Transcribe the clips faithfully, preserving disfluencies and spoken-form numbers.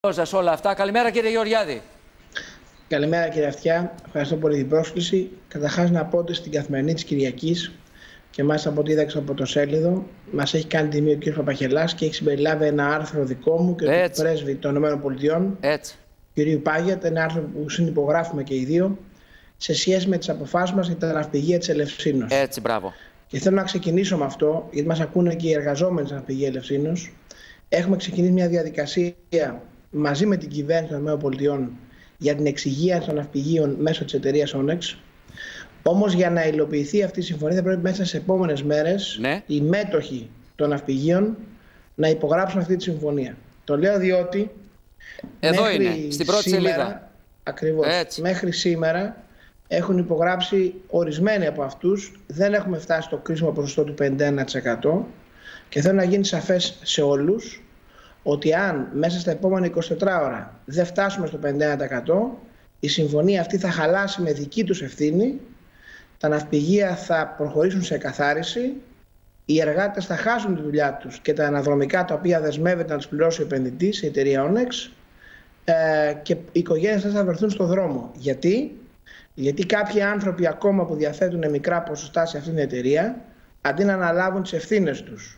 Σας όλα αυτά. Καλημέρα κύριε Γεωργιάδη. Καλημέρα κύριε Αυτιά. Ευχαριστώ πολύ την πρόσκληση. Καταρχάς να πω ότι στην καθημερινή της Κυριακής και μάλιστα από ό,τι είδα στο πρωτοσέλιδο μας έχει κάνει τιμή ο κ. Παπαχελάς και έχει συμπεριλάβει ένα άρθρο δικό μου και του πρέσβη των ΗΠΑ, κ. Πάγιατ, ένα άρθρο που συνυπογράφουμε και οι δύο σε σχέση με τις αποφάσεις μας για τα ναυπηγεία της Ελευσίνος. Έτσι, μπράβο. Και θέλω να ξεκινήσω με αυτό, γιατί μας ακούνε και οι εργαζόμενοι στην ναυπηγεία Ελευσίνος. Έχουμε ξεκινήσει μια διαδικασία μαζί με την κυβέρνηση των ΗΠΑ για την εξυγίανση των ναυπηγείων μέσω της εταιρείας Onex. Όμως για να υλοποιηθεί αυτή η συμφωνία θα πρέπει μέσα στις επόμενες μέρες ναι. οι μέτοχοι των ναυπηγείων να υπογράψουν αυτή τη συμφωνία. Το λέω διότι εδώ είναι, στην πρώτη σήμερα, σελίδα. Ακριβώς, Έτσι. μέχρι σήμερα έχουν υπογράψει ορισμένοι από αυτούς. Δεν έχουμε φτάσει στο κρίσιμο ποσοστό του πενήντα ένα τοις εκατό και θέλω να γίνει σαφές σε όλους ότι αν μέσα στα επόμενα εικοσιτέσσερις ώρα δεν φτάσουμε στο πενήντα ένα τοις εκατό, η συμφωνία αυτή θα χαλάσει με δική τους ευθύνη, τα ναυπηγεία θα προχωρήσουν σε εκαθάριση, οι εργάτες θα χάσουν τη δουλειά τους και τα αναδρομικά τα οποία δεσμεύεται να τους πληρώσει ο επενδυτής, η εταιρεία Onex, ε, και οι οικογένειες θα βρεθούν στο δρόμο. Γιατί? Γιατί κάποιοι άνθρωποι ακόμα που διαθέτουν μικρά ποσοστά σε αυτήν την εταιρεία, αντί να αναλάβουν τις ευθύνες τους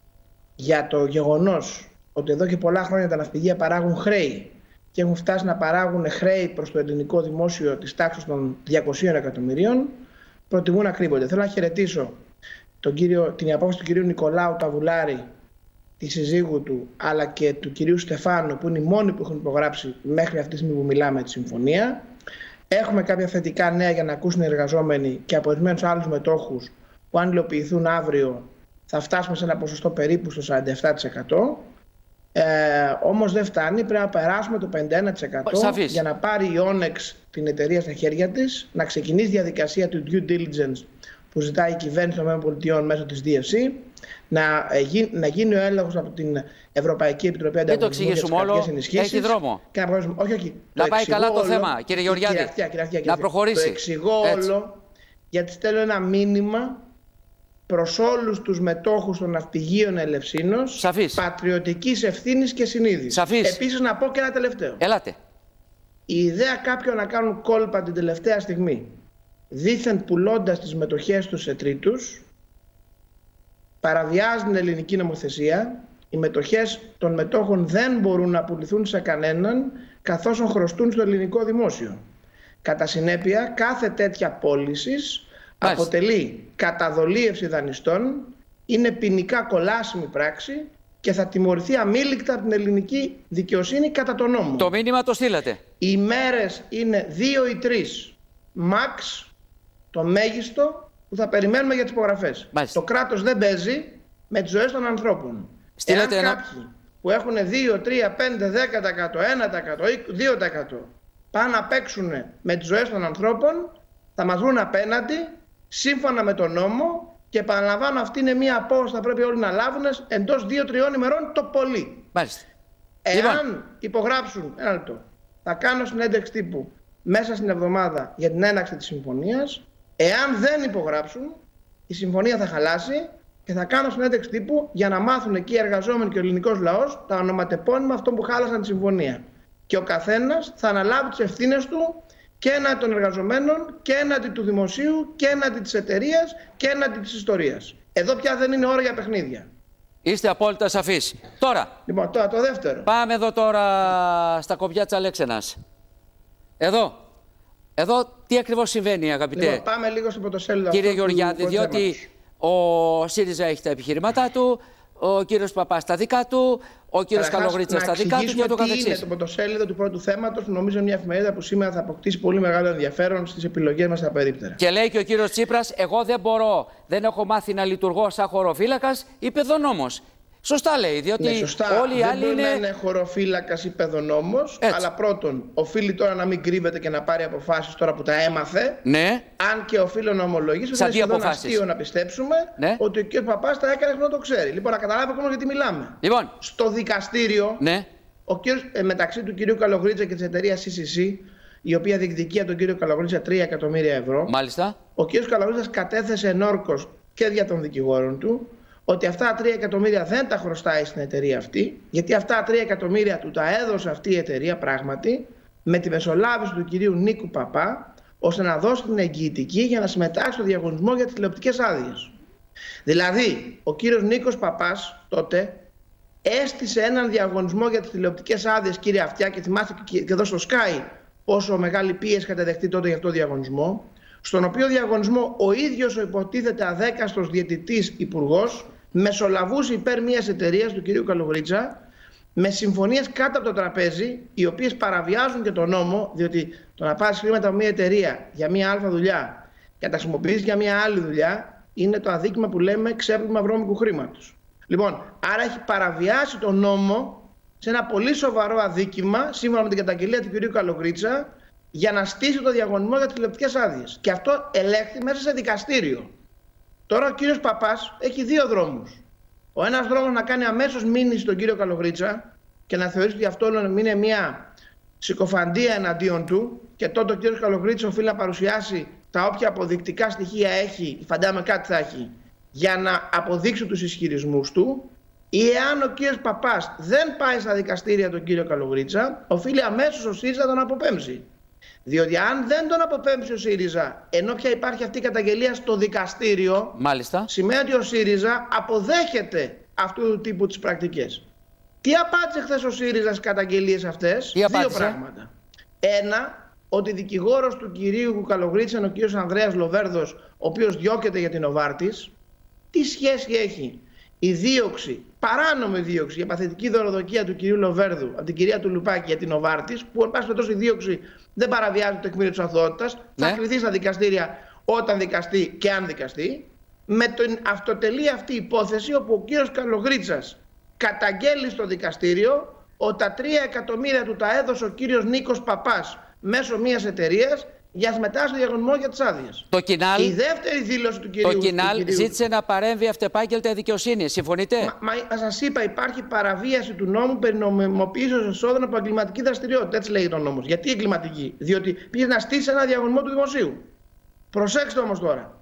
για το γεγονός ότι εδώ και πολλά χρόνια τα ναυπηγεία παράγουν χρέη και έχουν φτάσει να παράγουν χρέη προς το ελληνικό δημόσιο της τάξης των διακοσίων εκατομμυρίων, προτιμούν να κρύβονται. Θέλω να χαιρετήσω τον κύριο, την απόφαση του κυρίου Νικολάου Ταβουλάρη, τη συζύγου του, αλλά και του κυρίου Στεφάνου, που είναι οι μόνοι που έχουν υπογράψει μέχρι αυτή τη στιγμή που μιλάμε τη συμφωνία. Έχουμε κάποια θετικά νέα για να ακούσουν οι εργαζόμενοι και από ορισμένους άλλους μετόχους που αν υλοποιηθούν αύριο θα φτάσουμε σε ένα ποσοστό περίπου στο σαράντα επτά τοις εκατό. Ε, όμως δεν φτάνει, πρέπει να περάσουμε το πενήντα ένα τοις εκατό Σαφής. για να πάρει η Onex την εταιρεία στα χέρια της, να ξεκινήσει διαδικασία του due diligence που ζητάει η κυβέρνηση των ΗΠΑ μέσω της ντι εφ σι, να, ε, γι, να γίνει ο έλεγχος από την Ευρωπαϊκή Επιτροπή Ανταγωνισμού για τις κρατικές ενισχύσεις. Έχει δρόμο. Και να, όχι, όχι, να το πάει καλά όλο, το θέμα, κύριε Γεωργιάδη. Κύριε Αυτιά, κύριε Αυτιά, κύριε να προχωρήσει. Το εξηγώ Έτσι. όλο, γιατί στέλνω ένα μήνυμα προς όλους τους μετόχους των ναυπηγείων Ελευσίνος, Σαφής. πατριωτικής ευθύνης και συνείδησης. Σαφής. Επίσης να πω και ένα τελευταίο. Ελάτε. Η ιδέα κάποιων να κάνουν κόλπα την τελευταία στιγμή, δήθεν πουλώντας τις μετοχές τους σε τρίτους, παραβιάζει την ελληνική νομοθεσία. Οι μετοχές των μετόχων δεν μπορούν να πουληθούν σε κανέναν καθώς χρωστούν στο ελληνικό δημόσιο. Κατά συνέπεια, κάθε τέτοια πώλησης αποτελεί καταδολίευση δανειστών, είναι ποινικά κολάσιμη πράξη και θα τιμωρηθεί αμήλικτα από την ελληνική δικαιοσύνη κατά τον νόμο. Το μήνυμα το στείλατε. Οι μέρες είναι δύο ή τρεις max, το μέγιστο που θα περιμένουμε για τις υπογραφές. Μάλιστα. Το κράτος δεν παίζει με τις ζωές των ανθρώπων. Στείλατε Εάν ένα... κάποιοι που έχουν δύο, τρία, πέντε, δέκα τοις εκατό, ένα τοις εκατό, δύο τοις εκατό πάνε να παίξουν με τις ζωές των ανθρώπων, θα μας βρουν απέναντι σύμφωνα με τον νόμο και επαναλαμβάνω, αυτή είναι μια απόφαση που θα πρέπει όλοι να λάβουν εντός δύο τριών ημερών το πολύ. Μάλιστα. Εάν Λοιπόν. υπογράψουν, ένα λεπτό, θα κάνω συνέντευξη τύπου μέσα στην εβδομάδα για την έναρξη της συμφωνίας. Εάν δεν υπογράψουν, η συμφωνία θα χαλάσει και θα κάνω συνέντευξη τύπου για να μάθουν εκεί οι εργαζόμενοι και ο ελληνικός λαός τα ονοματεπώνυμα αυτών που χάλασαν τη συμφωνία. Και ο καθένας θα αναλάβει τις ευθύνες του και έναντι των εργαζομένων και έναντι του δημοσίου και έναντι της εταιρείας και έναντι της ιστορίας. Εδώ πια δεν είναι ώρα για παιχνίδια. Είστε απόλυτα σαφείς. Τώρα. Λοιπόν, τώρα το δεύτερο. Πάμε εδώ τώρα στα κοπιά της Αλέξενας. Εδώ. Εδώ τι ακριβώς συμβαίνει, αγαπητέ. Λοιπόν, πάμε λίγο στο πρωτοσέλιδο. Κύριε Γεωργιάδη, διότι ο ΣΥΡΙΖΑ έχει τα επιχειρήματά του, ο κύριος Παπάς τα δικά του, ο κύριος Καλογρίτσας τα δικά του και το καθεξής. Είναι το πρωτοσέλιδο του πρώτου θέματος, που νομίζω είναι μια εφημερίδα που σήμερα θα αποκτήσει πολύ μεγάλο ενδιαφέρον στις επιλογές μας στα περίπτερα. Και λέει και ο κύριος Τσίπρας, εγώ δεν μπορώ, δεν έχω μάθει να λειτουργώ σαν χωροφύλακας ή παιδονόμος. Σωστά λέει, διότι ναι, σωστά. όλοι οι δεν άλλοι μπορεί είναι... να είναι χωροφύλακας ή παιδονόμος, αλλά πρώτον, οφείλει τώρα να μην κρύβεται και να πάρει αποφάσεις τώρα που τα έμαθε. Ναι. Αν και οφείλω να ομολογήσω, ότι είναι σχεδόν αστείο να πιστέψουμε ναι. ότι ο κ. Παπάς τα έκανε να το ξέρει. Λοιπόν, να καταλάβει ακόμα γιατί μιλάμε. Λοιπόν. Στο δικαστήριο, ναι. ο κύριος, ε, μεταξύ του κ. Καλογρίτσα και της εταιρείας σι σι σι, η οποία διεκδικεί από τον κ. Καλογρίτσα τρία εκατομμύρια ευρώ, μάλιστα. Ο κ. Καλογρίτσας κατέθεσε ενόρκως και δια των δικηγόρων του ότι αυτά τα τρία εκατομμύρια δεν τα χρωστάει στην εταιρεία αυτή, γιατί αυτά τα τρία εκατομμύρια του τα έδωσε αυτή η εταιρεία πράγματι με τη μεσολάβηση του κυρίου Νίκου Παπά, ώστε να δώσει την εγγυητική για να συμμετάσχει στο διαγωνισμό για τις τηλεοπτικές άδειες. Δηλαδή, ο κύριος Νίκος Παπάς τότε έστησε έναν διαγωνισμό για τις τηλεοπτικές άδειες, κύριε Αυτιά, και θυμάστε και εδώ στο Sky πόσο μεγάλη πίεση είχατε δεχτεί τότε για αυτό το διαγωνισμό, στον οποίο διαγωνισμό ο ίδιος ο υποτίθεται αδέκαστος διαιτητής υπουργός μεσολαβούσε υπέρ μιας εταιρείας του κυρίου Καλογρίτσα με συμφωνίες κάτω από το τραπέζι, οι οποίες παραβιάζουν και τον νόμο, διότι το να πάρεις χρήματα από μια εταιρεία για μια αλφα δουλειά και να τα χρησιμοποιήσεις για μια άλλη δουλειά είναι το αδίκημα που λέμε ξέπλυμα βρώμικου χρήματος. Λοιπόν, άρα έχει παραβιάσει τον νόμο σε ένα πολύ σοβαρό αδίκημα, σύμφωνα με την καταγγελία του κυρίου Καλογρίτσα, για να στήσει το διαγωνισμό για τις τηλεοπτικές άδειες. Και αυτό ελέγχθη μέσα σε δικαστήριο. Τώρα ο κύριος Παπάς έχει δύο δρόμους. Ο ένας δρόμος να κάνει αμέσως μήνυση στον κύριο Καλογρίτσα και να θεωρήσει ότι αυτό είναι μια συκοφαντία εναντίον του, και τότε ο κύριος Καλογρίτσα οφείλει να παρουσιάσει τα όποια αποδεικτικά στοιχεία έχει, φαντάμε κάτι θα έχει, για να αποδείξει τους ισχυρισμούς του. Ή εάν ο κύριος Παπάς δεν πάει στα δικαστήρια τον κύριο Καλογρίτσα, οφείλει αμέσως ο ΣΥΡΙΖΑ να τον αποπέμψει. Διότι αν δεν τον αποπέμψει ο ΣΥΡΙΖΑ, ενώ πια υπάρχει αυτή η καταγγελία στο δικαστήριο, μάλιστα, σημαίνει ότι ο ΣΥΡΙΖΑ αποδέχεται αυτού του τύπου τις πρακτικές. Τι απάντησε χθες ο ΣΥΡΙΖΑ στις καταγγελίες αυτές? Δύο πράγματα. Ένα, ότι δικηγόρος του κυρίου Καλογρίτσα είναι ο κύριος Ανδρέας Λοβέρδος, ο οποίος διώκεται για την Νοβάρτης. Τι σχέση έχει η δίωξη, παράνομη δίωξη για παθητική δωροδοκία του κυρίου Λοβέρδου από την κυρία του Λουπάκη για την Νοβάρτης, που εν πάση περιπτώσει η δίωξη δεν παραβιάζει το τεκμήριο της αθωότητας, ναι, θα κληθεί στα δικαστήρια όταν δικαστεί και αν δικαστεί, με την αυτοτελή αυτή υπόθεση όπου ο κύριος Καλογρίτσας καταγγέλει στο δικαστήριο ότι τα τρία εκατομμύρια του τα έδωσε ο κύριος Νίκος Παπάς μέσω μιας εταιρείας για να συμμετάσχει στο διαγωνισμό για τις άδειες. Το Κινάλ, η δεύτερη δήλωση του κυρίου... Το Κινάλ κυρίου... ζήτησε να παρέμβει αυτεπάγγελτα η δικαιοσύνη. Συμφωνείτε? Μα, μα σας είπα, υπάρχει παραβίαση του νόμου περί νομιμοποίησης εσόδων από εγκληματική δραστηριότητα. Έτσι λέγεται ο νόμος. Γιατί εγκληματική? Διότι πήγε να στήσει ένα διαγωνισμό του δημοσίου. Προσέξτε όμως τώρα.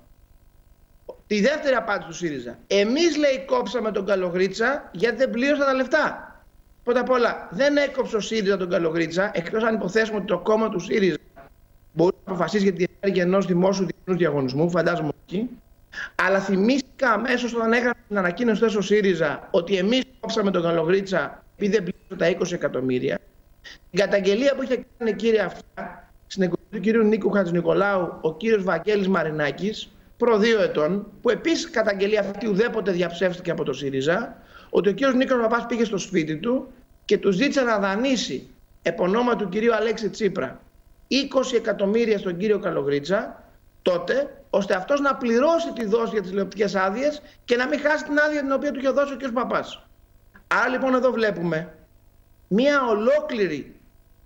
Τη δεύτερη απάντηση του ΣΥΡΙΖΑ. Εμείς, λέει, κόψαμε τον Καλογρίτσα γιατί δεν πλήρωσαν τα λεφτά. Πρώτα απ' όλα, δεν έκοψε ο ΣΥΡΙΖΑ τον Καλογρίτσα, εκτός αν υποθέσουμε ότι το κόμμα του ΣΥΡΙΖΑ μπορεί να αποφασίσει για τη διενέργεια ενός δημόσιου διεθνούς διαγωνισμού, φαντάζομαι όχι. Αλλά θυμήθηκα αμέσως όταν έγραψε την ανακοίνωση ο ΣΥΡΙΖΑ ότι εμείς κόψαμε τον Καλογρίτσα επειδή δεν πλήρωσε τα είκοσι εκατομμύρια. Την καταγγελία που είχε κάνει, κύριε Αυτιά, στην εκπομπή του κυρίου Νίκου Χατζηνικολάου, ο κύριος Βαγγέλης Μαρινάκης, προ δύο ετών, που επίσης καταγγελία αυτή ουδέποτε διαψεύστηκε από το ΣΥΡΙΖΑ, ότι ο κύριος Νίκος Παπάς πήγε στο σπίτι του και του ζήτησε να δανείσει επωνόμα του κυρίου Αλέξη Τσίπρα είκοσι εκατομμύρια στον κύριο Καλογρίτσα τότε, ώστε αυτός να πληρώσει τη δόση για τις τηλεοπτικές άδειες και να μην χάσει την άδεια την οποία του είχε δώσει ο κύριος Παπάς. Άρα λοιπόν εδώ βλέπουμε μία ολόκληρη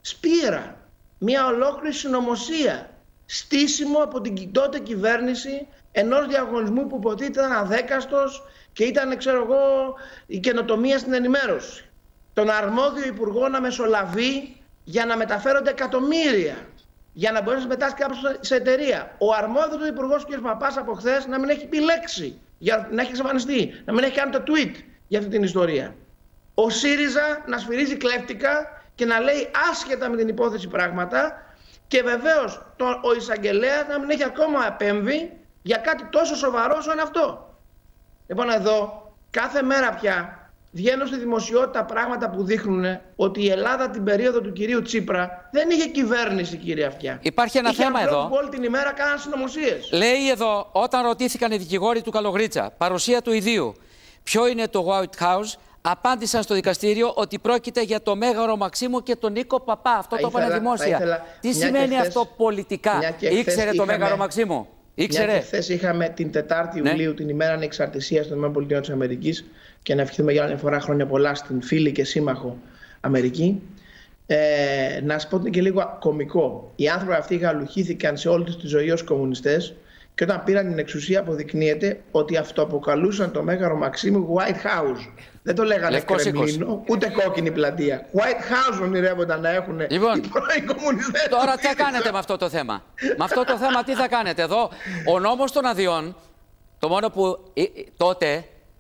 σπήρα, μία ολόκληρη συνωμοσία, στήσιμο από την τότε κυβέρνηση ενός διαγωνισμού που υποτίθεται ήταν αδέκαστος και ήταν, ξέρω εγώ, η καινοτομία στην ενημέρωση. Τον αρμόδιο υπουργό να μεσολαβεί για να μεταφέρονται εκατομμύρια, για να μπορέσει να συμμετάσχει κάποιος σε εταιρεία. Ο αρμόδιος υπουργός κ. Παπάς από χθες να μην έχει πει λέξη, για να έχει εξαφανιστεί, να μην έχει κάνει το tweet για αυτή την ιστορία. Ο ΣΥΡΙΖΑ να σφυρίζει κλέφτικα και να λέει άσχετα με την υπόθεση πράγματα, και βεβαίως το, ο εισαγγελέας να μην έχει ακόμα επέμβει για κάτι τόσο σοβαρό όσο είναι αυτό. Λοιπόν, εδώ κάθε μέρα πια βγαίνουν στη δημοσιότητα πράγματα που δείχνουν ότι η Ελλάδα την περίοδο του κυρίου Τσίπρα δεν είχε κυβέρνηση, κύριε Αυτιά. Υπάρχει ένα είχε θέμα εδώ. Που όλη την ημέρα κάναν συνωμοσίες. Λέει εδώ, όταν ρωτήθηκαν οι δικηγόροι του Καλογρίτσα, παρουσία του ιδίου, ποιο είναι το White House, απάντησαν στο δικαστήριο ότι πρόκειται για το Μέγαρο Μαξίμου και τον Νίκο Παπά. Αυτό θα το είπανε δημόσια. Ήθελα, Τι σημαίνει χθες, αυτό πολιτικά? Ήξερε το είχαμε, Μέγαρο Μαξίμου? Ήξερε. Μια και χθες είχαμε την τετάρτη Ιουλίου, ναι, την ημέρα ανεξαρτησίας των ΗΠΑ και να ευχηθούμε για άλλη μια φορά χρόνια πολλά στην φίλη και σύμμαχο Αμερική. Ε, να σας πω ότι είναι και λίγο κωμικό. Οι άνθρωποι αυτοί γαλουχήθηκαν σε όλη τους τη ζωή ως κομμουνιστές και όταν πήραν την εξουσία αποδεικνύεται ότι αυτοαποκαλούσαν το Μέγαρο Μαξίμου White House. Δεν το λέγανε Κρεμλίνο, ούτε κόκκινη πλατεία. White House ονειρεύονταν να έχουν, λοιπόν, οι πρώην κομμουνιστές. Τώρα τι θα κάνετε με αυτό το θέμα? Με αυτό το θέμα τι θα κάνετε? Εδώ ο νόμος των αδειών, το μόνο που ε, τότε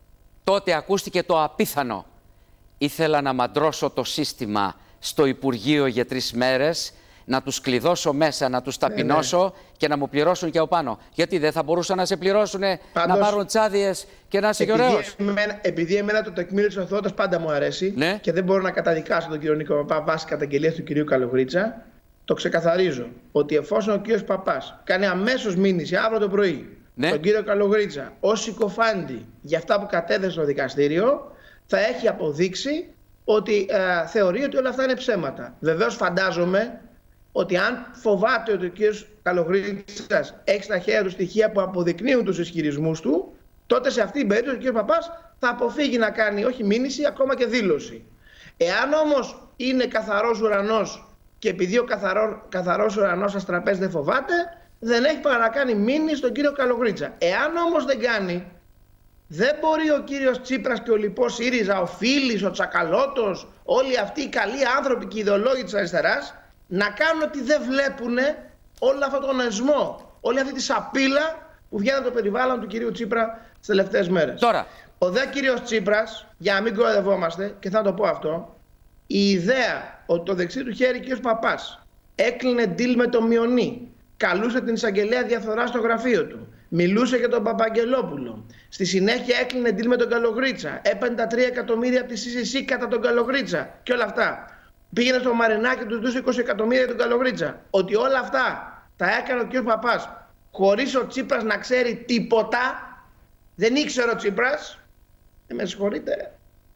τότε ακούστηκε το απίθανο. Ήθελα να μαντρώσω το σύστημα στο Υπουργείο για τρεις μέρες, να τους κλειδώσω μέσα, να τους ταπεινώσω, ναι, ναι, και να μου πληρώσουν και από πάνω. Γιατί δεν θα μπορούσαν να σε πληρώσουν, πάντως, να πάρουν τσάδιες και να είσαι και ωραίος. Εμένα, επειδή εμένα το τεκμήριο της ορθότητας πάντα μου αρέσει, ναι, και δεν μπορώ να καταδικάσω τον κύριο Νίκο Παπά βάσει καταγγελίας του κυρίου Καλογρίτσα, το ξεκαθαρίζω ότι εφόσον ο κύριος Παπάς κάνει αμέσως μήνυση αύριο το πρωί, ναι, τον κύριο Καλογρίτσα ως συκοφάντη για αυτά που κατέθεσε στο δικαστήριο, θα έχει αποδείξει ότι ε, θεωρεί ότι όλα αυτά είναι ψέματα. Βεβαίως φαντάζομαι ότι αν φοβάται ότι ο κύριος Καλογρίτσας έχει στα χέρια του στοιχεία που αποδεικνύουν τους ισχυρισμούς του, τότε σε αυτή την περίπτωση ο κύριος Παπάς θα αποφύγει να κάνει όχι μήνυση, ακόμα και δήλωση. Εάν όμως είναι καθαρός ουρανός και επειδή ο καθαρό, καθαρός ουρανός σας τραπέζι δεν φοβάται, δεν έχει παρά να κάνει μήνυση στον κύριο Καλογρίτσα. Εάν όμως δεν κάνει, δεν μπορεί ο κύριος Τσίπρας και ο λοιπός ΣΥΡΙΖΑ, ο Φίλης, ο Τσακαλώτος, όλοι αυτοί οι καλοί άνθρωποι και οι ιδεολόγοι της αριστεράς, να κάνουν ότι δεν βλέπουν όλο αυτόν τον εσμό, όλη αυτή τη σαπίλα που βγαίνει από το περιβάλλον του κυρίου Τσίπρα τις τελευταίες μέρες. Τώρα. Ο δε κύριος Τσίπρας, για να μην κοροϊδευόμαστε, και θα το πω αυτό, η ιδέα ότι το δεξί του χέρι κύριος Παπάς έκλεινε deal με το Μιονί, καλούσε την εισαγγελέα διαφθορά στο γραφείο του, μιλούσε για τον Παπαγγελόπουλο, στη συνέχεια έκλεινε deal με τον Καλογρίτσα, έπαιρνε τα τρία εκατομμύρια από τη σι σι σι κατά τον Καλογρίτσα και όλα αυτά. Πήγαινε στο Μαρινάκι και του δούσε είκοσι εκατομμύρια για τον Καλογρίτσα. Ότι όλα αυτά τα έκανε ο κ. Παπάς χωρίς ο Τσίπρας να ξέρει τίποτα. Δεν ήξερε ο Τσίπρας. Ε, με συγχωρείτε.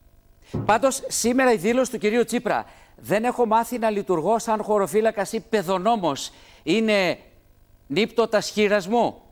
Πάντως σήμερα η δήλωση του κυρίου Τσίπρα, δεν έχω μάθει να λειτουργώ σαν χωροφύλακας ή παιδονόμος, είναι νύπτω τα σχήρας μου.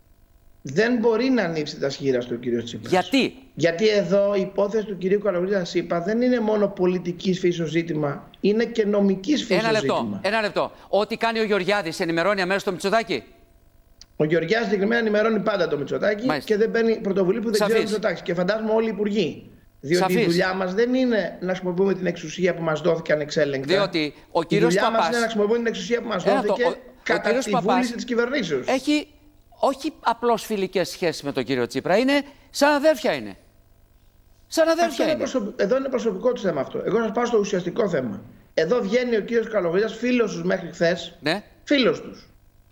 Δεν μπορεί να ανοίξει τα σχήρας του ο κύριος Τσίπρας. Γιατί? Γιατί εδώ η υπόθεση του κυρίου Καλογρίτσα, σας είπα, δεν είναι μόνο πολιτικής φύσεως ζήτημα, είναι και νομικής φύσεως ένα λεπτό, ζήτημα. Ένα λεπτό. Ό,τι κάνει ο Γεωργιάδης ενημερώνει αμέσως το Μητσοτάκη. Ο Γεωργιάδης συγκεκριμένα ενημερώνει πάντα το Μητσοτάκη. Μάλιστα. Και δεν παίρνει πρωτοβουλία που δεν ξέρει ο Μητσοτάκης. Και φαντάζομαι όλοι οι υπουργοί. Διότι Σαφής. η δουλειά μας δεν είναι να χρησιμοποιούμε την εξουσία που μας δόθηκε ανεξέλεγκτα. Διότι ο κύριος Παπάς. Η δουλειά Παπάς... μας είναι να χρησιμοποιούμε την εξουσία που μας δόθηκε ο... κατά ο τη βούληση της κυβερνήσεως. Έχει όχι απλώς φιλικές σχέσεις με τον κύριο Τσίπρα, είναι σαν αδέρφια είναι. Σαν αδέρφια είναι. Προσωπ... Εδώ είναι προσωπικό το θέμα αυτό. Εγώ σας πάω στο ουσιαστικό θέμα. Εδώ βγαίνει ο κύριος Καλογρίτσας, φίλος τους μέχρι χθες. Ναι. Φίλος τους.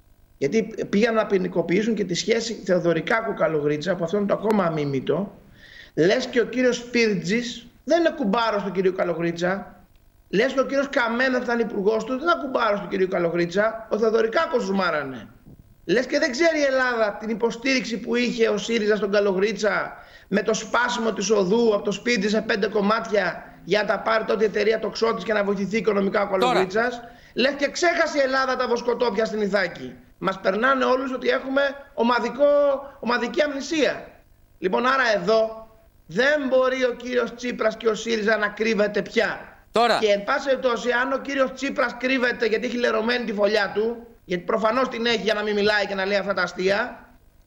Γιατί πήγαν να ποινικοποιήσουν και τη σχέση Θεοδωρικάκου-Καλογρίτσα, που αυτό είναι το ακόμα αμίμητο. Λες και ο κύριος Σπίρτζης δεν είναι κουμπάρος του κυρίου Καλογρίτσα. Λες και ο κύριος Καμένος που ήταν υπουργός του δεν είναι κουμπάρος του κυρίου Καλογρίτσα. Ο Θεοδωρικάκος τους μάρανε. Λες και δεν ξέρει η Ελλάδα την υποστήριξη που είχε ο ΣΥΡΙΖΑ στον Καλογρίτσα με το σπάσιμο της οδού από το σπίτι σε πέντε κομμάτια για να τα πάρει τότε η εταιρεία τοξότης και να βοηθηθεί οικονομικά ο Καλογρίτσας. Λες και ξέχασε η Ελλάδα τα βοσκοτόπια στην Ιθάκη. Μας περνάνε όλους ότι έχουμε ομαδικό, ομαδική αμνησία. Λοιπόν, άρα εδώ δεν μπορεί ο κύριος Τσίπρας και ο ΣΥΡΙΖΑ να κρύβεται πια. Τώρα. Και εν πάση περιπτώσει, αν ο κύριος Τσίπρας κρύβεται γιατί έχει λερωμένη τη φωλιά του, γιατί προφανώς την έχει για να μην μιλάει και να λέει αυτά τα αστεία,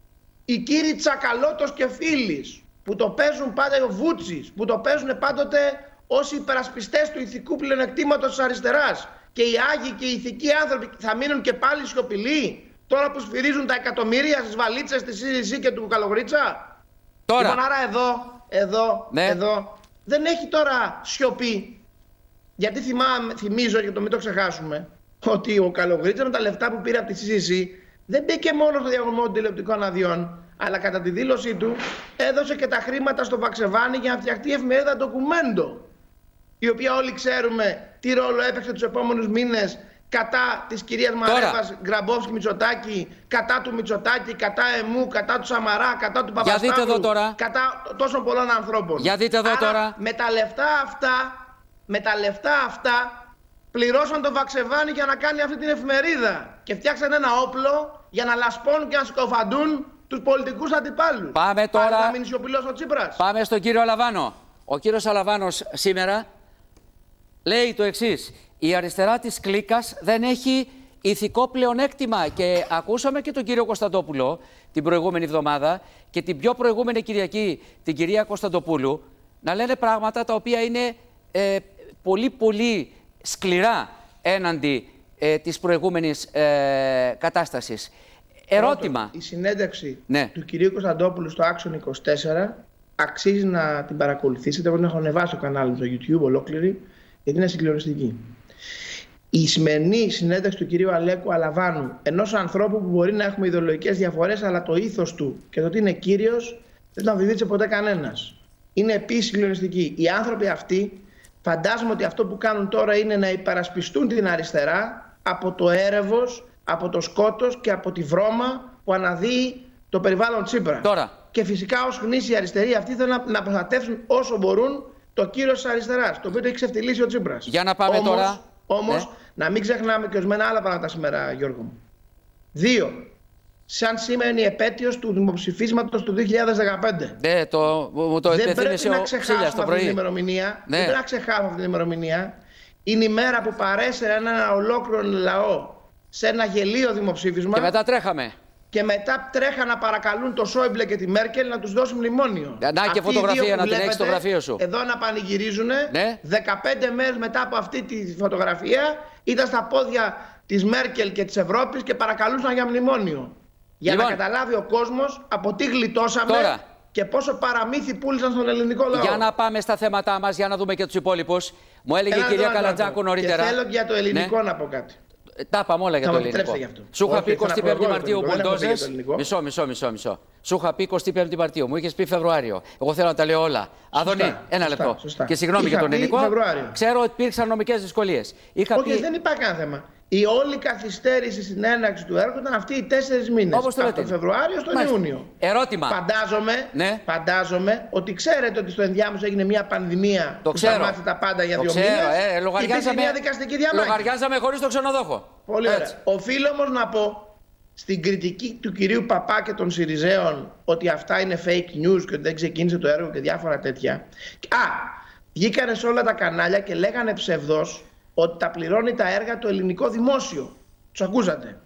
οι κύριοι Τσακαλώτος και Φίλης, που το παίζουν πάντα ο Βούτσης, που το παίζουν πάντοτε ως υπερασπιστές του ηθικού πλεονεκτήματος της αριστεράς, και οι άγιοι και οι ηθικοί άνθρωποι θα μείνουν και πάλι σιωπηλοί τώρα που σφυρίζουν τα εκατομμύρια στις βαλίτσες της σι σι σι και του Καλογρίτσα. Τώρα. Λοιπόν, άρα εδώ, εδώ, ναι. εδώ δεν έχει τώρα σιωπή. Γιατί θυμάμαι, θυμίζω, για το μην το ξεχάσουμε, ότι ο Καλογρίτσα με τα λεφτά που πήρε από τη σι σι σι δεν μπήκε μόνο στο διαγωνισμό των τηλεοπτικών αδειών, αλλά κατά τη δήλωσή του έδωσε και τα χρήματα στο Βαξεβάνι για να φτιαχτεί η εφημερίδα Ντοκουμέντο, η οποία όλοι ξέρουμε τι ρόλο έπαιξε τους επόμενους μήνες κατά της κυρίας Μαρέβας, Γκραμπόφσκι, Μητσοτάκη, κατά του Μητσοτάκη, κατά εμού, κατά του Σαμαρά, κατά του Παπασταύρου, κατά τόσων πολλών ανθρώπων. Για δείτε εδώ. Άρα, τώρα. Με τα λεφτά αυτά, με τα λεφτά αυτά πληρώσαν το Βαξεβάνι για να κάνει αυτή την εφημερίδα και φτιάξαν ένα όπλο για να λασπώνουν και να σκοφαντούν τους πολιτικούς αντιπάλους. Πάμε τώρα. Πάλι να μείνει σιωπηλός ο Τσίπρας. Πάμε στον κύριο Αλαβάνο. Ο κύριος Αλαβάνος σήμερα λέει το εξής: η αριστερά της κλίκας δεν έχει ηθικό πλεονέκτημα. Και ακούσαμε και τον κύριο Κωνσταντόπουλο την προηγούμενη εβδομάδα και την πιο προηγούμενη Κυριακή την κυρία Κωνσταντοπούλου να λένε πράγματα τα οποία είναι ε, πολύ πολύ σκληρά έναντι ε, της προηγούμενης ε, κατάστασης. Ερώτημα. Πρώτον, η συνέντευξη ναι. του κυρίου Κωνσταντόπουλου στο Άξον είκοσι τέσσερα αξίζει να την παρακολουθήσετε. Εγώ την έχω ανεβάσει στο κανάλι μου στο YouTube ολόκληρη, γιατί είναι συγκλονιστική. Η σημερινή συνέντευξη του κυρίου Αλέκου Αλαβάνου, ενός ανθρώπου που μπορεί να έχουμε ιδεολογικές διαφορές, αλλά το ήθος του και το ότι είναι κύριος δεν τον αμφισβήτησε ποτέ κανένας. Είναι επίσης συγκλονιστική. Οι άνθρωποι αυτοί φαντάζομαι ότι αυτό που κάνουν τώρα είναι να υπερασπιστούν την αριστερά από το έρευος, από το σκότος και από τη βρώμα που αναδύει το περιβάλλον Τσίπρα. Τώρα. Και φυσικά ως γνήσιοι αριστεροί αυτοί θέλουν να, να προστατεύσουν όσο μπορούν το κύρος της αριστεράς, το οποίο το έχει ξεφτυλίσει ο Τσίπρας. Για να πάμε όμως, τώρα. Όμως, ναι. να μην ξεχνάμε και ορισμένα άλλα πράγματα σήμερα, Γιώργο μου. Δύο. Σαν σήμερα είναι η επέτειος του δημοψηφίσματος του δύο χιλιάδες δεκαπέντε. Ναι, το, μου το Δεν πρέπει ο να ξεχάσουμε αυτή πρωί. την ημερομηνία. Ναι. Δεν πρέπει να ξεχάσουμε αυτή την ημερομηνία. Είναι η μέρα που παρέσαιρε ένα ολόκληρο λαό σε ένα γελίο δημοψήφισμα. Και μετά τρέχαμε. Και μετά τρέχα να παρακαλούν το Σόιμπλε και τη Μέρκελ να τους δώσουν μνημόνιο. Να και φωτογραφία να την έχεις στο γραφείο σου. Εδώ να πανηγυρίζουν. Ναι. δεκαπέντε μέρες μετά από αυτή τη φωτογραφία ήταν στα πόδια της Μέρκελ και της Ευρώπης και παρακαλούσαν για μνημόνιο. Για λοιπόν, να καταλάβει ο κόσμος από τι γλιτώσαμε τώρα, και πόσο παραμύθι πούλησαν στον ελληνικό λαό. Για να πάμε στα θέματά μας, για να δούμε και τους υπόλοιπους. Μου έλεγε Ένα η κυρία Καλατζάκου νωρίτερα. Και θέλω και για το ελληνικό ναι. να πω κάτι. Τα είπαμε όλα για θα το ελληνικό. Σου είχα πει εικοστή πέμπτη Μαρτίου Μπουλντόζες. Μισό, μισό, μισό, μισό. Σου είχα πει εικοστή πέμπτη Μαρτίου. Μου είχε πει Φεβρουάριο. Εγώ θέλω να τα λέω όλα. Αδωνή, ένα λεπτό. Σωστά. Και συγγνώμη για τον ελληνικό. Ξέρω ότι υπήρξαν νομικές δυσκολίες. Όχι, πει... δεν υπάρχει κανένα θέμα. Η όλη καθυστέρηση στην έναρξη του έργου ήταν αυτοί οι τέσσερις μήνες. Όπως το από τον Φεβρουάριο στον Μάλιστα. Ιούνιο. Ερώτημα. Φαντάζομαι, ναι. φαντάζομαι ότι ξέρετε ότι στο ενδιάμεσο έγινε μια πανδημία το που σταμάτησε τα πάντα για το δύο ξέρω. μήνες. Ε, λογαριάζαμε, μια δικαστική διαμάχη. Λογαριάζαμε χωρίς τον ξενοδόχο. Πολύ ωραία. Οφείλω όμως να πω στην κριτική του κυρίου Παπά και των Συριζέων ότι αυτά είναι fake news και ότι δεν ξεκίνησε το έργο και διάφορα τέτοια. Α, βγήκανε σε όλα τα κανάλια και λέγανε ψευδώς ότι τα πληρώνει τα έργα το ελληνικό δημόσιο. Τους ακούσατε.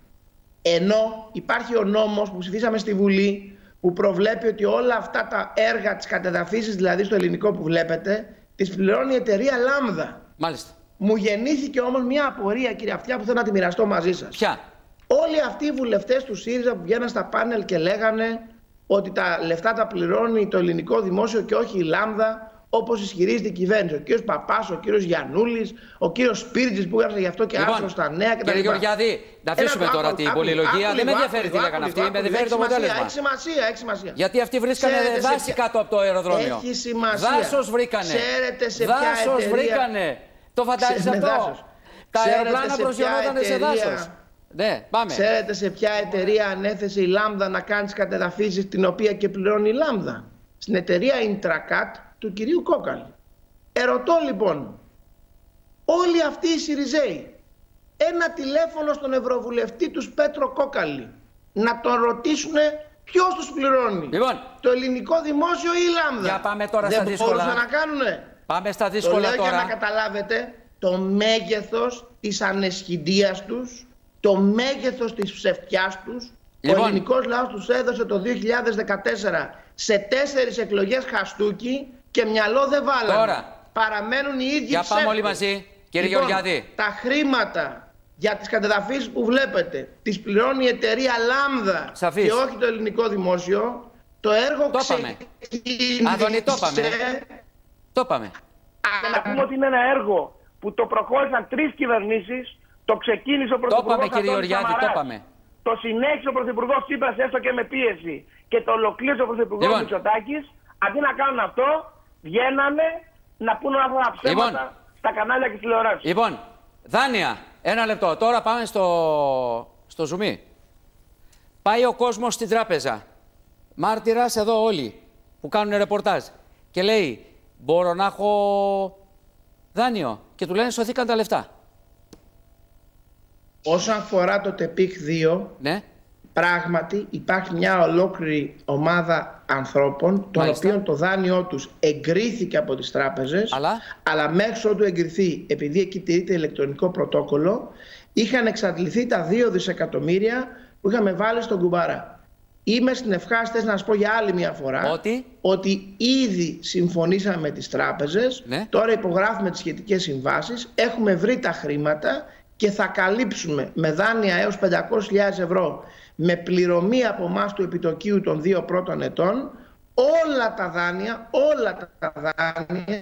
Ενώ υπάρχει ο νόμος που ψηφίσαμε στη Βουλή που προβλέπει ότι όλα αυτά τα έργα, τις κατεδαφίσεις δηλαδή στο ελληνικό που βλέπετε, τις πληρώνει η εταιρεία Λάμδα. Μάλιστα. Μου γεννήθηκε όμως μια απορία, κύριε Αυτιά, που θέλω να τη μοιραστώ μαζί σας. Ποια? Όλοι αυτοί οι βουλευτές του ΣΥΡΙΖΑ που βγαίναν στα πάνελ και λέγανε ότι τα λεφτά τα πληρώνει το ελληνικό δημόσιο και όχι η Λάμδα, όπως ισχυρίζεται η κυβέρνηση. Ο κύριος Παπάς, ο κύριος Γιαννούλης, ο κύριος Σπίρτζης που έγραψε γι' αυτό και άρθρο λοιπόν, στα νέα κτλ. Κύριε Γεωργιάδη, να αφήσουμε Ένα, τώρα άκου, την άκου, πολυλογία. Άκου, δεν με ενδιαφέρει τι λέγανε αυτοί, με ενδιαφέρει το αποτέλεσμα. Έχει σημασία, έχει σημασία. Γιατί αυτοί βρίσκανε Ξέρετε δάση ποια... κάτω από το αεροδρόμιο. Έχει σημασία. Δάσος βρήκανε. Ξέρετε σε δάσος ποια βρήκανε. Το φαντάζεσαι αυτό. Τα αεροπλάνα προσγειωνόταν σε δάσος. Ναι, πάμε. Ξέρετε σε ποια εταιρεία ανέθεσε η Λάμδα να κάνει τις κατεδαφίσεις, την οποία και πληρώνει η Λάμδα? Στην εταιρεία Intracat του κυρίου Κόκαλη. Ερωτώ λοιπόν, όλοι αυτοί οι Συριζέοι, ένα τηλέφωνο στον Ευρωβουλευτή τους Πέτρο Κόκαλη, να τον ρωτήσουν ποιος τους πληρώνει. Λοιπόν, το ελληνικό δημόσιο ή η Λάμδα? Για πάμε τώρα Δεν στα δύσκολα. Δεν μπορούσαν να κάνουνε. Πάμε στα δύσκολα το λέω τώρα. για να καταλάβετε το μέγεθος της ανεσχυντίας τους, το μέγεθος της ψευτιάς τους. Λοιπόν, ο ελληνικός λαός τους έδωσε το δύο χιλιάδες δεκατέσσερα σε τέσσερις εκλογές χαστούκι και μυαλό δεν βάλανε. Τώρα. Παραμένουν οι ίδιοι Για ψεύτες. πάμε όλοι μαζί, κύριε λοιπόν, Γεωργιάδη. Τα χρήματα για τις κατεδαφίσεις που βλέπετε τις πληρώνει η εταιρεία Λάμδα. Σαφής. Και όχι το ελληνικό δημόσιο. Το έργο το ξεκίνησε... Αδωνή, το είπαμε. Το είπαμε. Να πούμε ότι είναι ένα έργο που το προχώρησαν τρεις κυβερνήσεις. Το ξεκίνησε ο Πρωθυπουργός. Το είπαμε, κύριε Γεωργιάδη, το είπαμε. Το συνέχισε ο Πρωθυπουργός Τσίπρας, έστω και με πίεση, και το ολοκλήρωσε ο Πρωθυπουργός λοιπόν. Μητσοτάκης. Αντί να κάνουν αυτό, βγαίνανε να πούνε αυτά ψέματα λοιπόν. στα κανάλια και τηλεοράσεις. Λοιπόν, δάνεια, ένα λεπτό. Τώρα πάμε στο, στο ζουμί. Πάει ο κόσμος στην τράπεζα. Μάρτυρας εδώ όλοι που κάνουν ρεπορτάζ. Και λέει, μπορώ να έχω δάνειο. Και του λένε, σωθήκαν τα λεφτά. Όσον αφορά το ΤΕΠΙΚ δύο, ναι. πράγματι υπάρχει μια ολόκληρη ομάδα ανθρώπων, των Μάλιστα. οποίων το δάνειό τους εγκρίθηκε από τις τράπεζες, αλλά, αλλά μέχρι ότου εγκριθεί, επειδή εκεί τηρείται ηλεκτρονικό πρωτόκολλο, είχαν εξαντληθεί τα δύο δισεκατομμύρια που είχαμε βάλει στον κουμπάρα. Είμαι στην ευχάριστη να σας πω για άλλη μια φορά ότι, ότι ήδη συμφωνήσαμε με τις τράπεζες, ναι. τώρα υπογράφουμε τις σχετικές συμβάσεις, έχουμε βρει τα χρήματα και θα καλύψουμε με δάνεια έως πεντακόσιες χιλιάδες ευρώ με πληρωμή από εμάς του επιτοκίου των δύο πρώτων ετών όλα τα δάνεια, όλα τα δάνεια...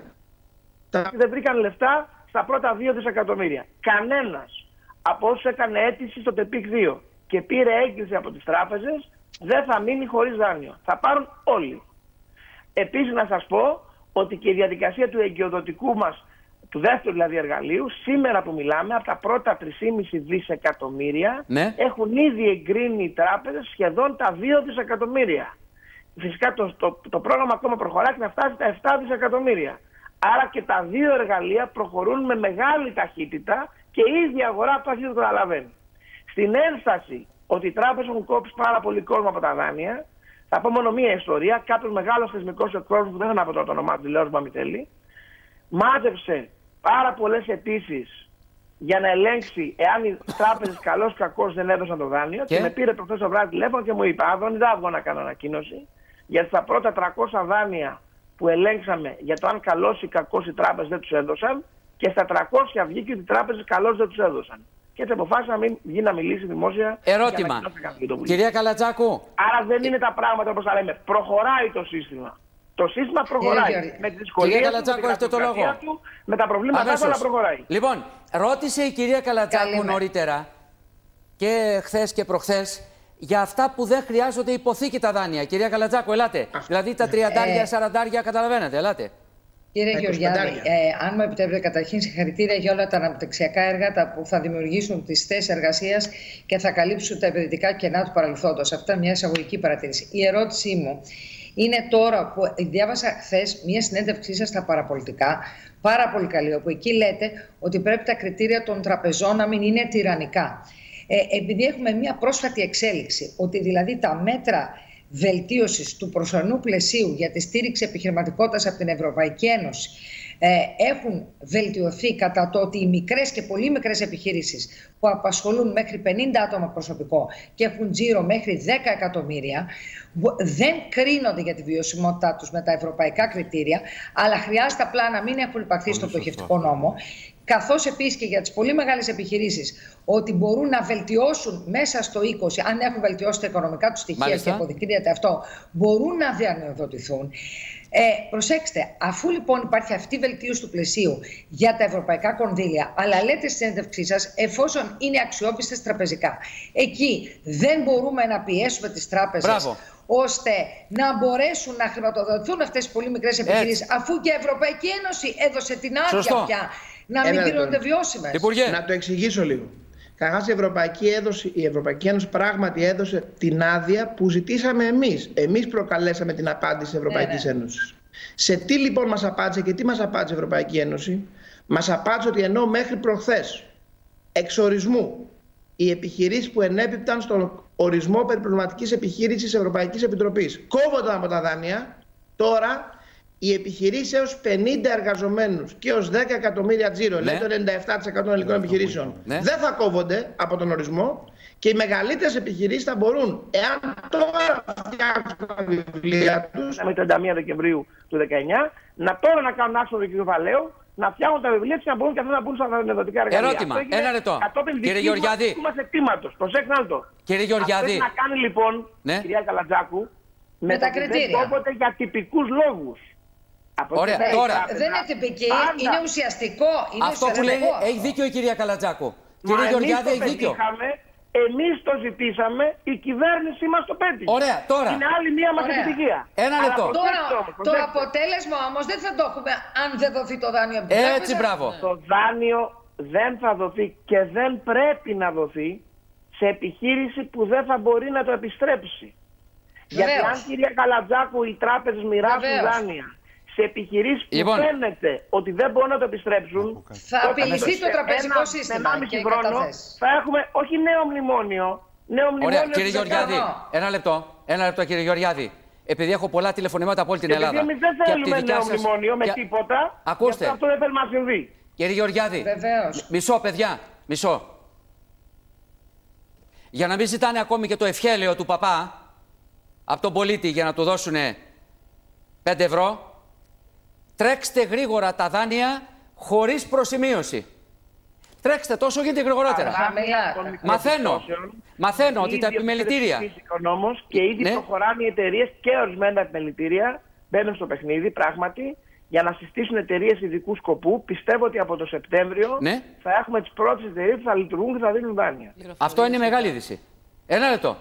Τα... Δεν βρήκαν λεφτά στα πρώτα δύο δισεκατομμύρια. Κανένας από όσους έκανε αίτηση στο ΤΕΠΙΚ δύο και πήρε έγκριση από τις τράπεζες δεν θα μείνει χωρίς δάνειο. Θα πάρουν όλοι. Επίσης να σας πω ότι και η διαδικασία του εγκυοδοτικού μας, του δεύτερου δηλαδή εργαλείου, σήμερα που μιλάμε, από τα πρώτα τρία κόμμα πέντε δισεκατομμύρια, ναι, έχουν ήδη εγκρίνει οι τράπεζες σχεδόν τα δύο δισεκατομμύρια. Φυσικά το, το, το πρόγραμμα ακόμα προχωράει και να φτάσει τα επτά δισεκατομμύρια. Άρα και τα δύο εργαλεία προχωρούν με μεγάλη ταχύτητα και η ίδια αγορά αυτό αρχίζει να το καταλαβαίνει. Στην ένσταση ότι οι τράπεζες έχουν κόψει πάρα πολύ κόσμο από τα δάνεια, θα πω μόνο μία ιστορία. Κάποιος μεγάλος θεσμικός εκπρόσωπος, που δεν θα αναπώ το όνομά του, λέω αν θέλει, μάζεψε πάρα πολλές αιτήσεις για να ελέγξει εάν οι τράπεζες καλώς κακώς δεν έδωσαν το δάνειο. Και, και με πήρε προχθές το βράδυ τηλέφωνο και μου είπε: Άδωνη, δεν αύγω να κάνω ανακοίνωση, γιατί στα πρώτα τριακόσια δάνεια που ελέγξαμε για το αν καλώς ή κακώς οι τράπεζες δεν τους έδωσαν, και στα τριακόσια βγήκε ότι οι τράπεζες καλώς δεν τους έδωσαν. Και έτσι αποφάσισα να μην βγει να μιλήσει δημόσια. Ερώτημα. Κυρία Καλατζάκου. Άρα δεν είναι τα πράγματα όπως τα λέμε. Προχωράει το σύστημα. Το σύστημα προχωράει. Yeah, με τις δυσκολίες κυρία Καλατζάκου, έχετε το λόγο. Του, με τα προβλήματά του, αλλά προχωράει. Λοιπόν, ρώτησε η κυρία Καλατζάκου Καλή νωρίτερα και χθες και προχθές για αυτά που δεν χρειάζονται υποθήκη τα δάνεια. Κυρία Καλατζάκου, ελάτε. Α, δηλαδή τα τριαντάρια, σαραντάρια, καταλαβαίνετε, ελάτε. Κύριε Γεωργιάδη, ε, αν μου επιτρέπετε, καταρχήν συγχαρητήρια για όλα τα αναπτυξιακά έργα τα που θα δημιουργήσουν τις θέσεις εργασίας και θα καλύψουν τα επενδυτικά κενά του παρελθόντος. Αυτά είναι μια εισαγωγική παρατήρηση. Η ερώτησή μου είναι τώρα που διάβασα χθες μια συνέντευξή σας στα παραπολιτικά, πάρα πολύ καλή, όπου εκεί λέτε ότι πρέπει τα κριτήρια των τραπεζών να μην είναι τυραννικά. Ε, επειδή έχουμε μια πρόσφατη εξέλιξη, ότι δηλαδή τα μέτρα βελτίωσης του προσωρινού πλαισίου για τη στήριξη επιχειρηματικότητας από την Ευρωπαϊκή Ένωση ε, έχουν βελτιωθεί κατά το ότι οι μικρές και πολύ μικρές επιχειρήσεις που απασχολούν μέχρι πενήντα άτομα προσωπικό και έχουν τζίρο μέχρι δέκα εκατομμύρια δεν κρίνονται για τη βιωσιμότητά τους με τα ευρωπαϊκά κριτήρια, αλλά χρειάζεται απλά να μην έχουν υπαρθεί στο πτωχευτικό νόμο. Καθώς επίσης και για τις πολύ μεγάλες επιχειρήσεις ότι μπορούν να βελτιώσουν μέσα στο είκοσι, αν έχουν βελτιώσει τα οικονομικά τους στοιχεία Μάλιστα. και αποδεικνύεται αυτό, μπορούν να διανεοδοτηθούν. Ε, προσέξτε, αφού λοιπόν υπάρχει αυτή η βελτίωση του πλαισίου για τα ευρωπαϊκά κονδύλια, αλλά λέτε στην συνέντευξή σας, εφόσον είναι αξιόπιστες τραπεζικά, εκεί δεν μπορούμε να πιέσουμε τις τράπεζες Μπράβο. ώστε να μπορέσουν να χρηματοδοτηθούν αυτές οι πολύ μικρές επιχειρήσεις, αφού και η Ευρωπαϊκή Ένωση έδωσε την άδεια πια να μην γίνονται βιώσιμες. Υπουργέ. Να το εξηγήσω λίγο. Καταρχάς, η Ευρωπαϊκή, η Ευρωπαϊκή Ένωση πράγματι έδωσε την άδεια που ζητήσαμε εμείς. Εμείς προκαλέσαμε την απάντηση της Ευρωπαϊκής ναι, ναι. Ένωσης. Σε τι λοιπόν μας απάντησε και τι μας απάντησε η Ευρωπαϊκή Ένωση? Μας απάντησε ότι ενώ μέχρι προχθές εξορισμού οι επιχειρήσεις που ενέπιπταν στον ορισμό περιπληρωματικής επιχείρησης Ευρωπαϊκής Επιτροπής κόβονταν από τα δάνεια, τώρα οι επιχειρήσεις έως πενήντα εργαζομένους και έως δέκα εκατομμύρια τζίρο, ναι. λέει το ενενήντα επτά τοις εκατό των ελληνικών επιχειρήσεων, ναι. δεν θα κόβονται από τον ορισμό και οι μεγαλύτερες επιχειρήσεις θα μπορούν, εάν τώρα φτιάξουν τα βιβλία τους, με τριάντα μία Δεκεμβρίου του δεκαεννιά, να τώρα να κάνουν άξιο του κεφαλαίου, να φτιάχνουν τα βιβλία τους και να μπορούν και αυτά να μπουν στα δανειοδοτικά εργαλεία. Ερώτημα, ένα λεπτό. Κύριε Γεωργιάδη. Προσέξτε άλλο. Κύριε Γεωργιάδη. Αυτό να κάνει λοιπόν, ναι. κυρία Καλατζάκου, με τα κριτήρια. Δεν κόβονται για τυπικούς λόγους. Ωραία, τώρα. Δεν είναι τυπική, Πάντα. είναι ουσιαστικό. Είναι αυτό που λέει, έχει δίκιο η κυρία Καλατζάκου. Κύριε Γεωργιάδη, έχει δίκιο. Εμείς το ζητήσαμε, η κυβέρνηση μας το πέτυχε. Ωραία, τώρα. Είναι άλλη μία μας επιτυχία. Ένα λεπτό. Τώρα, το αποτέλεσμα όμως δεν θα το έχουμε αν δεν δοθεί το δάνειο από την τράπεζα. Έτσι, μπράβο. Το δάνειο δεν θα δοθεί και δεν πρέπει να δοθεί σε επιχείρηση που δεν θα μπορεί να το επιστρέψει. Βεβαίως. Γιατί αν, κυρία Καλατζάκου, οι τράπεζες μοιράσουν δάνεια σε επιχειρήσεις που λοιπόν. φαίνεται ότι δεν μπορούν να το επιστρέψουν, θα απειληθεί το τραπεζικό ένα, σύστημα και οι χρόνο θα έχουμε όχι νέο μνημόνιο, νέο μνημόνιο. Ωραία, κύριε Γεωργιάδη, ένα λεπτό, ένα λεπτό κύριε Γεωργιάδη. Επειδή έχω πολλά τηλεφωνήματα από όλη την Επειδή Ελλάδα. Εμείς δεν θέλουμε νέο σας... μνημόνιο με και... τίποτα. Ακούστε. Αυτό δεν θέλουμε να συμβεί. Κύριε Γεωργιάδη, Βεβαίως. μισό παιδιά, μισό. Για να μην ζητάνε ακόμη και το ευχέλαιο του παπά από τον πολίτη για να του δώσουν πέντε ευρώ, τρέξτε γρήγορα τα δάνεια χωρίς προσημείωση. Τρέξτε τόσο γίνεται γρηγορότερα. Μαθαίνω, μαθαίνω ότι τα επιμελητήρια. Και ήδη ναι. προχωράνε οι εταιρείες και ορισμένα επιμελητήρια. Μπαίνουν στο παιχνίδι πράγματι για να συστήσουν εταιρείες ειδικού σκοπού. Πιστεύω ότι από το Σεπτέμβριο ναι. θα έχουμε τις πρώτες εταιρείες που θα λειτουργούν και θα δίνουν δάνεια. Αυτό είναι μεγάλη είδηση. Ένα λεπτό.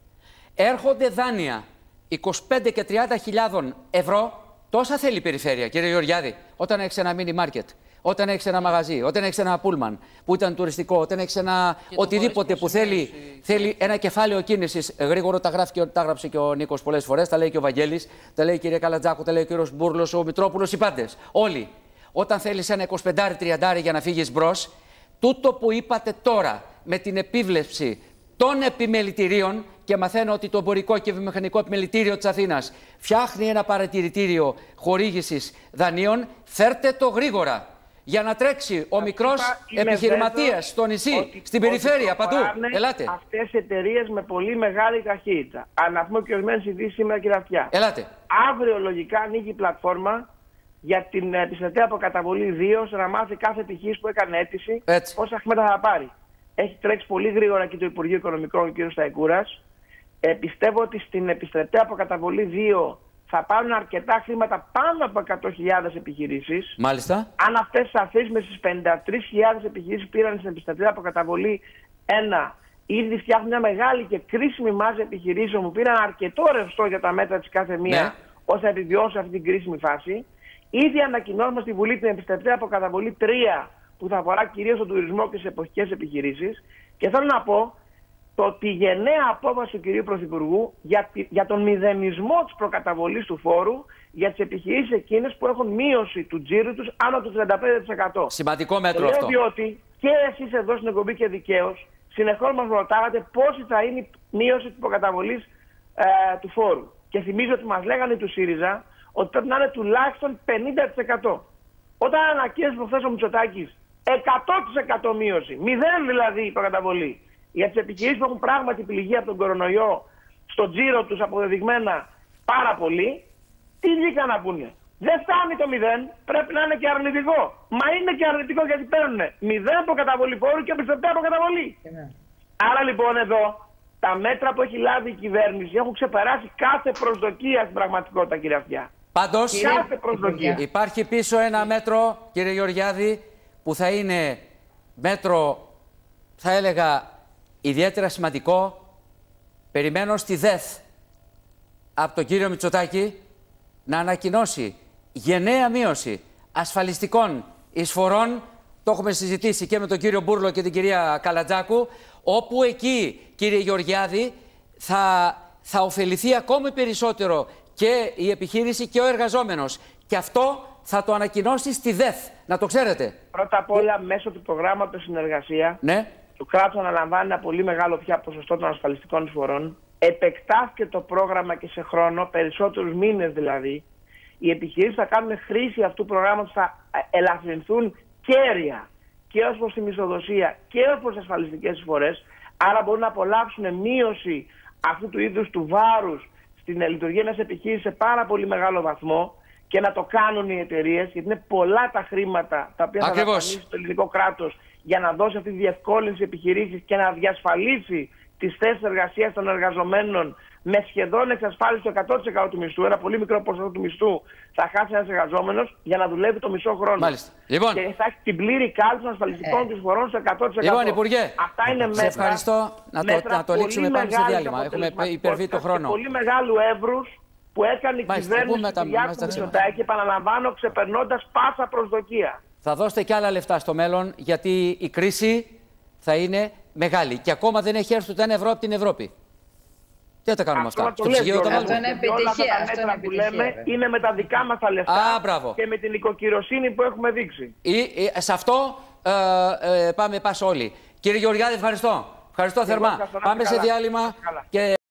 Έρχονται δάνεια είκοσι πέντε και τριάντα χιλιάδων ευρώ. Τόσα θέλει η περιφέρεια, κύριε Γεωργιάδη, όταν έχεις ένα mini market, όταν έχεις ένα μαγαζί, όταν έχεις ένα πούλμαν που ήταν τουριστικό, όταν έχεις ένα οτιδήποτε που θέλει, θέλει ένα κεφάλαιο κίνησης. Γρήγορο τα, γράφει και, τα έγραψε και ο Νίκος πολλές φορές, τα λέει και ο Βαγγέλης, τα λέει η κυρία Καλατζάκου, τα λέει ο κύριος Μπούρλος, ο Μητρόπουλος, οι πάντες. Όλοι. Όταν θέλεις ένα είκοσι πέντε τριάντα για να φύγεις μπρος, τούτο που είπατε τώρα με την επίβλεψη των επιμελητηρίων, και μαθαίνω ότι το εμπορικό και βιομηχανικό επιμελητήριο της Αθήνας φτιάχνει ένα παρατηρητήριο χορήγησης δανείων, φέρτε το γρήγορα για να τρέξει ο μικρός επιχειρηματίας στο νησί, στην περιφέρεια, παντού. Ελάτε. Αυτές οι εταιρείες με πολύ μεγάλη ταχύτητα. Αναφούμε και ορισμένες ειδήσεις σήμερα, κύριε Αυτιά. Ελάτε. Αύριο λογικά ανοίγει η πλατφόρμα για την επιστρατεία αποκαταβολή δύο, ώστε να μάθει κάθε επιχείρηση που έκανε αίτηση Έτσι. πόσα χρήματα θα πάρει. Έχει τρέξει πολύ γρήγορα και το Υπουργείο Οικονομικών, ο κ. Σταϊκούρας. Ε, πιστεύω ότι στην επιστρατεία αποκαταβολή δύο θα πάρουν αρκετά χρήματα, πάνω από εκατό χιλιάδες επιχειρήσεις. Μάλιστα. Αν αυτές τις αφήσεις στις πενήντα τρεις χιλιάδες επιχειρήσεις πήραν στην επιστρατεία αποκαταβολή ένα, ήδη φτιάχνουν μια μεγάλη και κρίσιμη μάζα επιχειρήσεων που πήραν αρκετό ρευστό για τα μέτρα της κάθε μία, ναι. ώστε να επιβιώσουν αυτή την κρίσιμη φάση. Ήδη ανακοινώσαμε στη Βουλή την επιστρατεία αποκαταβολή τρία, που θα αφορά κυρίως τον τουρισμό και τις εποχικές επιχειρήσεις. Και θέλω να πω το ότι η γενναία απόφαση του κυρίου Πρωθυπουργού για, για τον μηδενισμό της προκαταβολής του φόρου για τις επιχειρήσεις εκείνες που έχουν μείωση του τζίρου τους άνω του τριάντα πέντε τοις εκατό. Σημαντικό μέτρο αυτό. αυτό. Διότι και εσείς εδώ στην εκπομπή και δικαίως συνεχώς μας ρωτάγατε πόση θα είναι η μείωση της προκαταβολής ε, του φόρου. Και θυμίζω ότι μας λέγανε του ΣΥΡΙΖΑ ότι πρέπει να είναι τουλάχιστον πενήντα τοις εκατό. Όταν ανακοίνωσε προχθές ο Μητσοτάκης εκατό τοις εκατό μείωση, μηδέν δηλαδή η προκαταβολή, για τις επιχειρήσεις που έχουν πράγματι πληγεί από τον κορονοϊό στο τζίρο τους αποδεδειγμένα πάρα πολύ, τι βγήκαν να πούνε? Δεν φτάνει το μηδέν, πρέπει να είναι και αρνητικό. Μα είναι και αρνητικό γιατί παίρνουν μηδέν προκαταβολή φόρου και επιστρεπτέα προκαταβολή. Yeah. Άρα λοιπόν εδώ τα μέτρα που έχει λάβει η κυβέρνηση έχουν ξεπεράσει κάθε προσδοκία στην πραγματικότητα, κύριε Αυτιά. Πάντως κάθε προσδοκία. Υπάρχει πίσω ένα μέτρο, κύριε Γεωργιάδη, που θα είναι μέτρο, θα έλεγα, ιδιαίτερα σημαντικό. Περιμένω στη ΔΕΘ από τον κύριο Μητσοτάκη να ανακοινώσει γενναία μείωση ασφαλιστικών εισφορών. Το έχουμε συζητήσει και με τον κύριο Μπούρλο και την κυρία Καλατζάκου, όπου εκεί, κύριε Γεωργιάδη, θα, θα ωφεληθεί ακόμη περισσότερο και η επιχείρηση και ο εργαζόμενος. Και αυτό θα το ανακοινώσει στη ΔΕΘ, να το ξέρετε. Πρώτα απ' όλα, μέσω του προγράμματος συνεργασία, ναι. το κράτος αναλαμβάνει ένα πολύ μεγάλο πια ποσοστό των ασφαλιστικών εισφορών. Επεκτάθηκε το πρόγραμμα και σε χρόνο, περισσότερους μήνες δηλαδή. Οι επιχειρήσεις θα κάνουν χρήση αυτού του προγράμματος, θα ελαφρυνθούν κέρια και ως προς τη μισθοδοσία και ως προς τις ασφαλιστικές εισφορές. Άρα μπορούν να απολαύσουν μείωση αυτού του είδους του βάρους στην λειτουργία μιας επιχείρησης σε πάρα πολύ μεγάλο βαθμό και να το κάνουν οι εταιρείες, γιατί είναι πολλά τα χρήματα τα οποία Ακριβώς. θα δαπανίσει το ελληνικό κράτος για να δώσει αυτή τη διευκόλυνση επιχειρήσεις και να διασφαλίσει τις θέσεις εργασίας των εργαζομένων με σχεδόν εξασφάλιση του εκατό τοις εκατό του μισθού. Ένα πολύ μικρό ποσοστό του μισθού θα χάσει ένας εργαζόμενος για να δουλεύει το μισό χρόνο. Μάλιστα. Λοιπόν. Και θα έχει την πλήρη κάλυψη των ασφαλιστικών του εισφορών στο εκατό τοις εκατό. Λοιπόν, Υπουργέ, αυτά είναι μέτρα. Σε ευχαριστώ. Να το, να το λήξουμε πάνω στο διάλειμμα. Έχουμε υπερβεί το χρόνο. Πολύ μεγάλου εύρους που έκανε η κυβέρνηση του Κυριάκου Μητσοτάκη, επαναλαμβάνω, ξεπερνώντας πάσα προσδοκία. Θα δώσετε και άλλα λεφτά στο μέλλον, γιατί η κρίση θα είναι μεγάλη. Και ακόμα δεν έχει έρθει ούτε ένα ευρώ από την Ευρώπη. Τι θα τα κάνουμε αυτό αυτά? Στο ψυγείο τα βάλουμε. Όλα αυτά τα μέτρα που λέμε είναι με τα δικά μας τα λεφτά. Α, και με την οικοκυροσύνη που έχουμε δείξει. Ή, ή, σε αυτό ε, ε, πάμε πας όλοι. Κύριε Γεωργιάδη, ευχαριστώ. Ευχαριστώ θερμά. Πάμε σε διάλειμμα. Και...